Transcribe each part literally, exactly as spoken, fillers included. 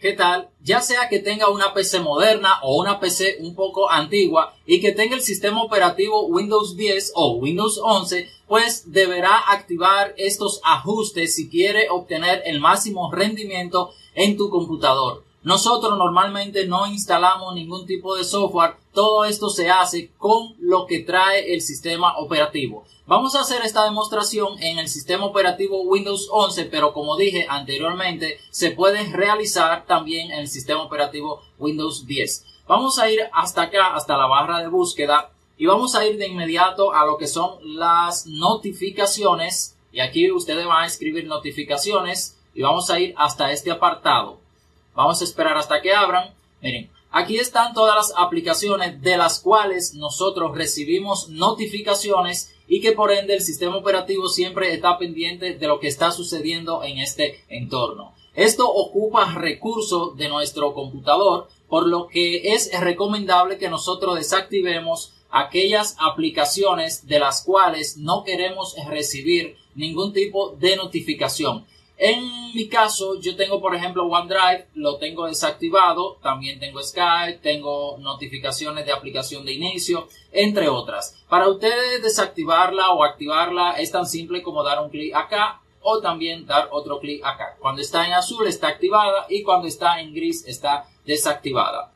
¿Qué tal? Ya sea que tenga una P C moderna o una P C un poco antigua y que tenga el sistema operativo Windows diez o Windows once, pues deberá activar estos ajustes si quiere obtener el máximo rendimiento en tu computador. Nosotros normalmente no instalamos ningún tipo de software, todo esto se hace con lo que trae el sistema operativo. Vamos a hacer esta demostración en el sistema operativo Windows once, pero como dije anteriormente, se puede realizar también en el sistema operativo Windows diez. Vamos a ir hasta acá, hasta la barra de búsqueda, y vamos a ir de inmediato a lo que son las notificaciones. Y aquí ustedes van a escribir notificaciones y vamos a ir hasta este apartado. Vamos a esperar hasta que abran. Miren, aquí están todas las aplicaciones de las cuales nosotros recibimos notificaciones y que por ende el sistema operativo siempre está pendiente de lo que está sucediendo en este entorno. Esto ocupa recursos de nuestro computador, por lo que es recomendable que nosotros desactivemos aquellas aplicaciones de las cuales no queremos recibir ningún tipo de notificación. En mi caso, yo tengo, por ejemplo, OneDrive, lo tengo desactivado. También tengo Skype, tengo notificaciones de aplicación de inicio, entre otras. Para ustedes desactivarla o activarla es tan simple como dar un clic acá o también dar otro clic acá. Cuando está en azul está activada y cuando está en gris está desactivada.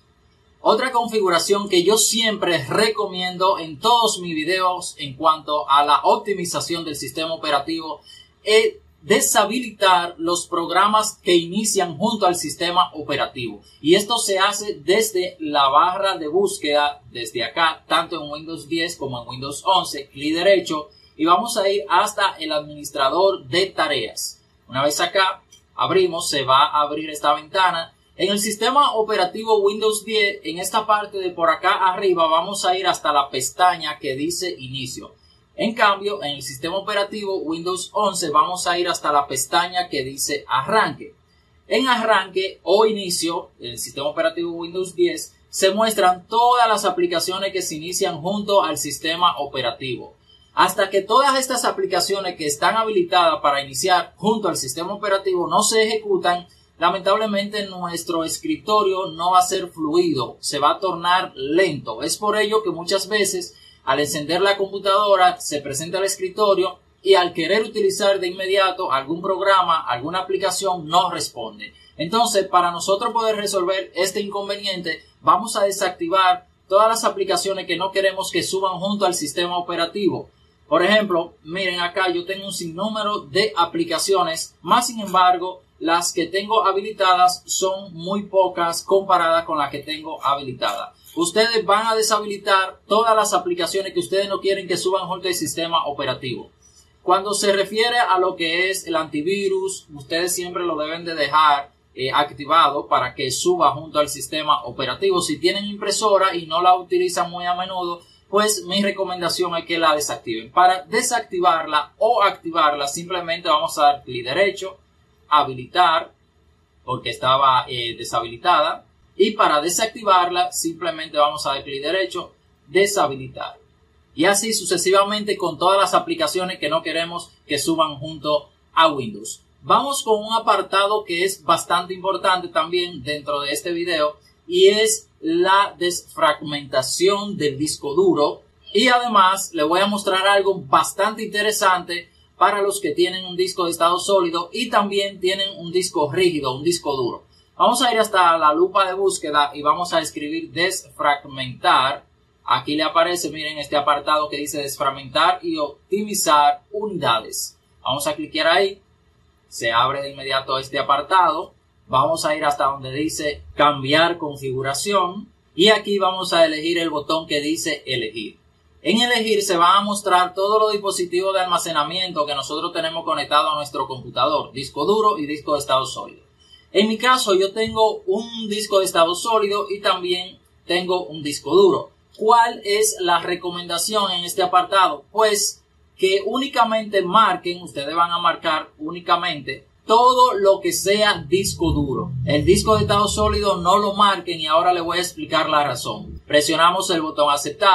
Otra configuración que yo siempre recomiendo en todos mis videos en cuanto a la optimización del sistema operativo es deshabilitar los programas que inician junto al sistema operativo, y esto se hace desde la barra de búsqueda, desde acá, tanto en Windows diez como en Windows once, clic derecho, y vamos a ir hasta el administrador de tareas. Una vez acá abrimos, se va a abrir esta ventana. En el sistema operativo Windows diez, en esta parte de por acá arriba, vamos a ir hasta la pestaña que dice inicio. En cambio, en el sistema operativo Windows once vamos a ir hasta la pestaña que dice arranque. En arranque o inicio, en el sistema operativo Windows diez, se muestran todas las aplicaciones que se inician junto al sistema operativo. Hasta que todas estas aplicaciones que están habilitadas para iniciar junto al sistema operativo no se ejecutan, lamentablemente nuestro escritorio no va a ser fluido, se va a tornar lento. Es por ello que muchas veces al encender la computadora se presenta el escritorio y al querer utilizar de inmediato algún programa, alguna aplicación, no responde. Entonces, para nosotros poder resolver este inconveniente, vamos a desactivar todas las aplicaciones que no queremos que suban junto al sistema operativo. Por ejemplo, miren acá, yo tengo un sinnúmero de aplicaciones, más sin embargo, las que tengo habilitadas son muy pocas comparadas con las que tengo habilitadas. Ustedes van a deshabilitar todas las aplicaciones que ustedes no quieren que suban junto al sistema operativo. Cuando se refiere a lo que es el antivirus, ustedes siempre lo deben de dejar eh, activado para que suba junto al sistema operativo. Si tienen impresora y no la utilizan muy a menudo, pues mi recomendación es que la desactiven. Para desactivarla o activarla, simplemente vamos a dar clic derecho, habilitar, porque estaba eh, deshabilitada. Y para desactivarla, simplemente vamos a dar clic derecho, deshabilitar. Y así sucesivamente con todas las aplicaciones que no queremos que suban junto a Windows. Vamos con un apartado que es bastante importante también dentro de este video, y es la desfragmentación del disco duro. Y además le voy a mostrar algo bastante interesante para los que tienen un disco de estado sólido y también tienen un disco rígido, un disco duro. Vamos a ir hasta la lupa de búsqueda y vamos a escribir desfragmentar. Aquí le aparece, miren, este apartado que dice desfragmentar y optimizar unidades. Vamos a clicar ahí. Se abre de inmediato este apartado. Vamos a ir hasta donde dice cambiar configuración. Y aquí vamos a elegir el botón que dice elegir. En elegir se van a mostrar todos los dispositivos de almacenamiento que nosotros tenemos conectado a nuestro computador. Disco duro y disco de estado sólido. En mi caso, yo tengo un disco de estado sólido y también tengo un disco duro. ¿Cuál es la recomendación en este apartado? Pues que únicamente marquen, ustedes van a marcar únicamente todo lo que sea disco duro. El disco de estado sólido no lo marquen y ahora les voy a explicar la razón. Presionamos el botón aceptar.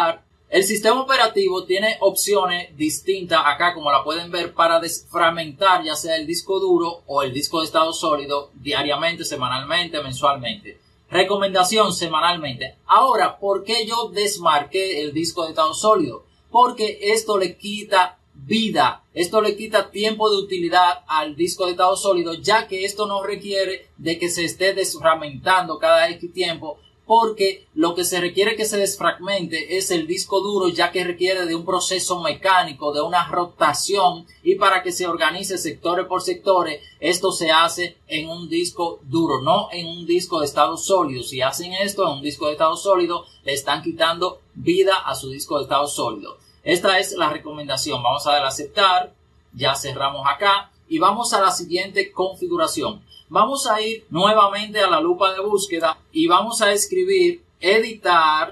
El sistema operativo tiene opciones distintas acá, como la pueden ver, para desfragmentar ya sea el disco duro o el disco de estado sólido diariamente, semanalmente, mensualmente. Recomendación semanalmente. Ahora, ¿por qué yo desmarqué el disco de estado sólido? Porque esto le quita vida, esto le quita tiempo de utilidad al disco de estado sólido, ya que esto no requiere de que se esté desfragmentando cada X tiempo, porque lo que se requiere que se desfragmente es el disco duro, ya que requiere de un proceso mecánico, de una rotación, y para que se organice sectores por sectores, esto se hace en un disco duro, no en un disco de estado sólido. Si hacen esto en un disco de estado sólido, le están quitando vida a su disco de estado sólido. Esta es la recomendación. Vamos a darle a aceptar, ya cerramos acá y vamos a la siguiente configuración. Vamos a ir nuevamente a la lupa de búsqueda y vamos a escribir editar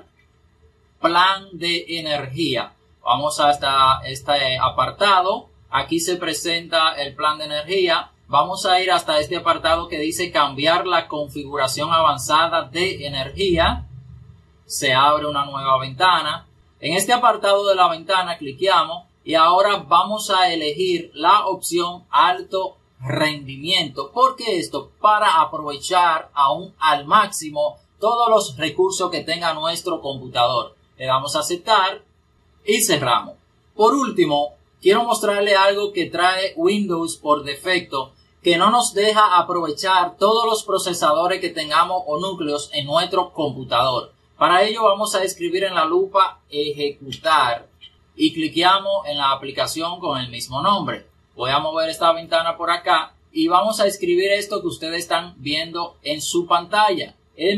plan de energía. Vamos hasta este apartado. Aquí se presenta el plan de energía. Vamos a ir hasta este apartado que dice cambiar la configuración avanzada de energía. Se abre una nueva ventana. En este apartado de la ventana cliqueamos y ahora vamos a elegir la opción alto rendimiento. ¿Por qué esto? Para aprovechar aún al máximo todos los recursos que tenga nuestro computador. Le damos a aceptar y cerramos. Por último, quiero mostrarle algo que trae Windows por defecto, que no nos deja aprovechar todos los procesadores que tengamos o núcleos en nuestro computador. Para ello vamos a escribir en la lupa ejecutar y cliqueamos en la aplicación con el mismo nombre. Voy a mover esta ventana por acá y vamos a escribir esto que ustedes están viendo en su pantalla,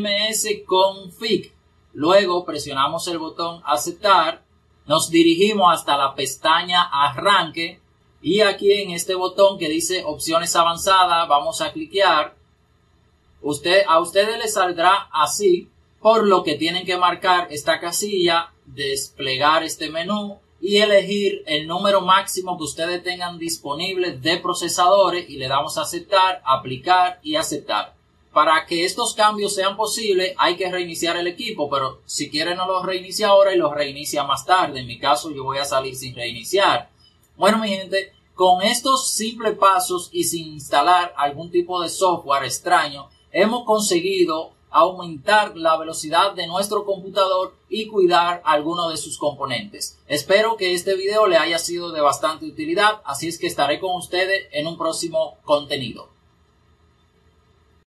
msconfig. Luego presionamos el botón aceptar, nos dirigimos hasta la pestaña arranque y aquí en este botón que dice opciones avanzadas vamos a cliquear. Usted, a ustedes les saldrá así, por lo que tienen que marcar esta casilla, desplegar este menú y elegir el número máximo que ustedes tengan disponible de procesadores y le damos a aceptar, aplicar y aceptar. Para que estos cambios sean posibles hay que reiniciar el equipo, pero si quieren no lo reinicia ahora y lo reinicia más tarde. En mi caso yo voy a salir sin reiniciar. Bueno mi gente, con estos simples pasos y sin instalar algún tipo de software extraño, hemos conseguido aumentar la velocidad de nuestro computador y cuidar algunos de sus componentes. Espero que este video le haya sido de bastante utilidad, así es que estaré con ustedes en un próximo contenido.